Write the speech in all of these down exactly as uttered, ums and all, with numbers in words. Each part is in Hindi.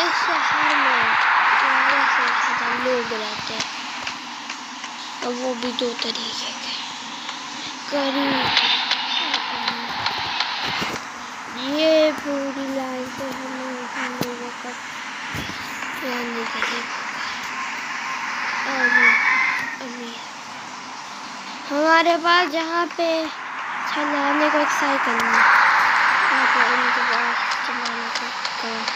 इस शहर में ज़्यादा से ज़्यादा लोग रहते हैं, और वो भी दो तरीके के। गरीब, ये पूरी लाइन से हमें हम लोगों का यानी गरीब और अमीर। हमारे पास जहाँ पे चलाने को एक साइकिल नहीं, यहाँ पे उनके पास चलाने को कार।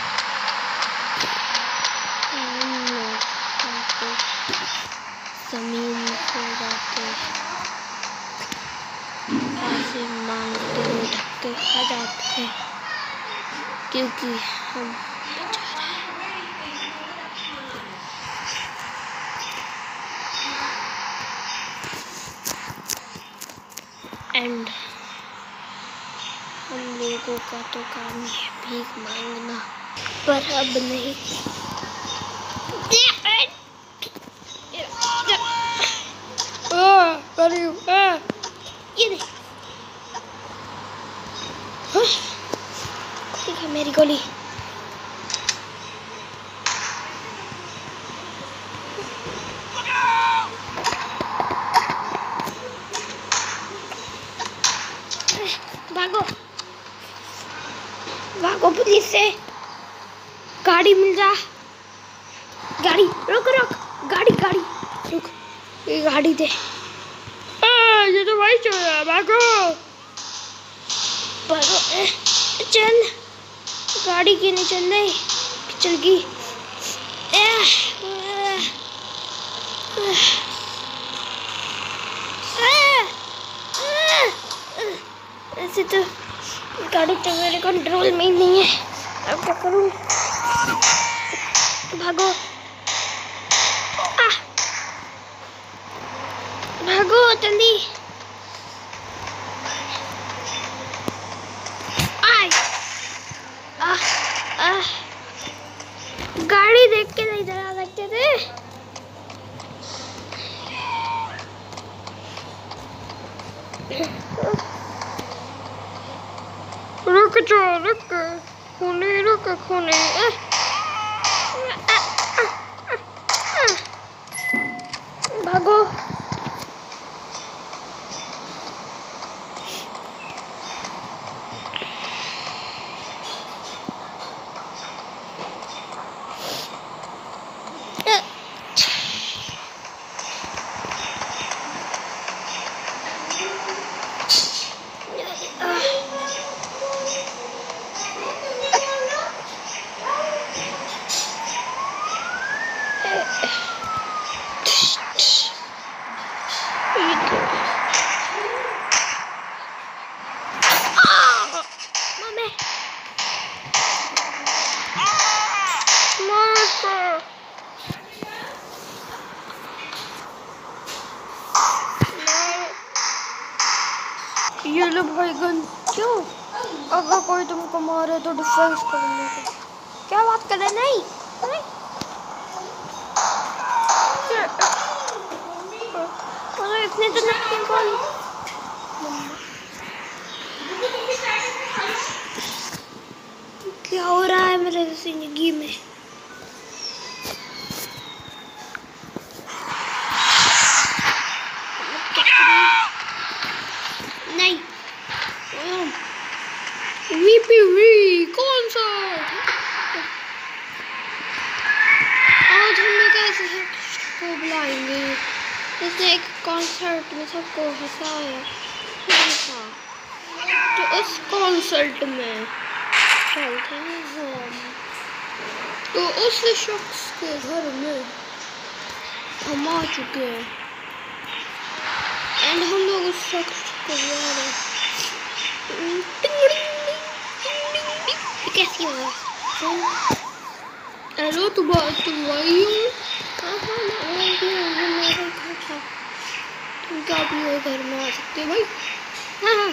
हम लोग यहाँ पे जमीन से जाते पैसे मांगते हुए धक्के खा जाते हैं, क्योंकि हम बेचारे एंड हम लोगों का तो काम है भीख मांगना, पर अब नहीं। ये नहीं, ठीक है मेरी गोली। भागो भागो पुलिस से, गाड़ी मिल जा। गाड़ी रुक रुक, गाड़ी गाड़ी रुक, ये गाड़ी दे। आ, ये तो भाई चल रहा है, भागो भागो। ए, चल, गाड़ी क्यों नहीं चल रही? चल गई। ऐसे तो गाड़ी तो मेरे कंट्रोल में ही नहीं है, अब क्या करूं? भागो आ, भागो जल्दी। आए आ, आ, गाड़ी देख के नहीं डरा सकते थे। रुक जा, रुक खूनी, रुक खूनी। भागो ये लो भाई गन। क्यों? अगर कोई तुमको मारे तो डिफेंस करने को। क्या बात कर रहे? नहीं, नहीं। अरे इतने तो नहीं कौन? क्या हो रहा है मेरे जिंदगी में? नहीं, वीपीवी कौन सा? आज हम लोग ऐसे को बुलाएंगे जैसे एक कॉन्सर्ट में सबको हंसाया, तो उस कॉन्सर्ट में चलते हैं हम, तो उस शख्स के घर में हम आ चुके हैं एंड हम लोग उस शख्स को बुला रहे हैं। कैसी हो? हेलो, तुम तुम आई हो? हाँ हाँ मैं आई हूँ, मेरा घर था। तुम क्या भी हो, घर में आ सकते हो भाई। हाँ हाँ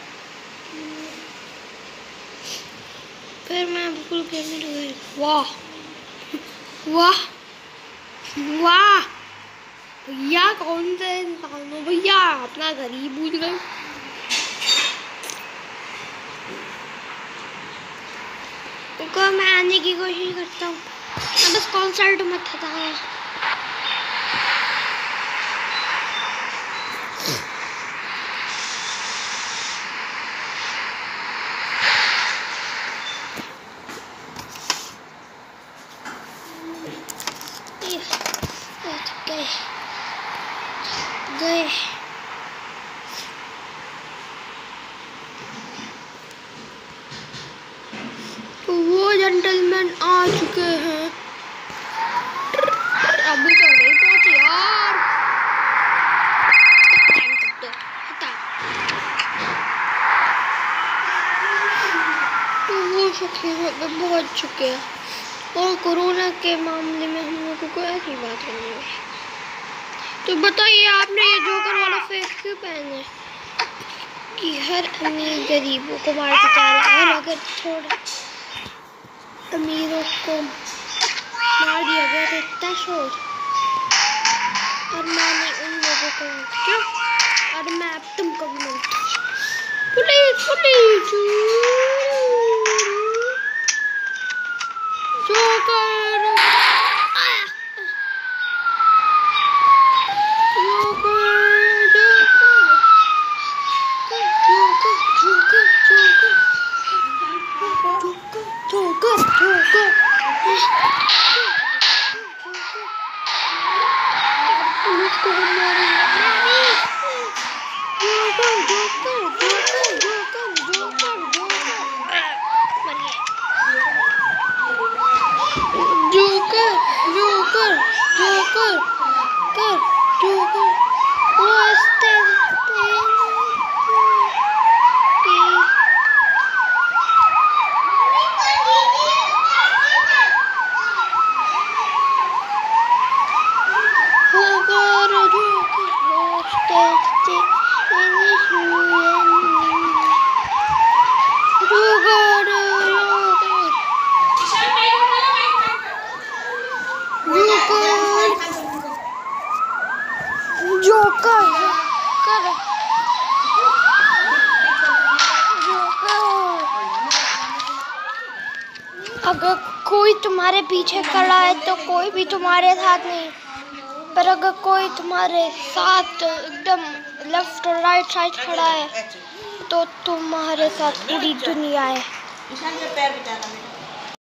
फिर मैं बिल्कुल कहने लगा, वाह वाह वाह भैया, कौन से इंसान हो भैया, अपना घर ही भूल गए। रुको मैं आने की कोशिश करता हूँ। मैं बस कॉन्सर्ट मत था। गए गए तो वो जेंटलमैन आ चुके हैं। अभी तो नहीं पहुंचे यार। तो वो शक्ल पे पहुंच चुके हैं और कोरोना के मामले में हम लोगों को ऐसी बात करनी है। तो बताइए आपने ये जोकर वाला फेस क्यों पहने कि हर अमीर गरीबों को मार के जा रहा है और अगर थोड़ा अमीरों को मार दिया गया तो इतना शोर और मैंने उन लोगों को क्यों और मैं अब तुमको भी मारता हूँ। पुलिस पुलिस जोकर अगर कोई तुम्हारे पीछे खड़ा है तो कोई भी तुम्हारे साथ नहीं, पर अगर कोई तुम्हारे साथ एकदम लेफ्ट और राइट साइड खड़ा है तो तुम्हारे साथ पूरी दुनिया है।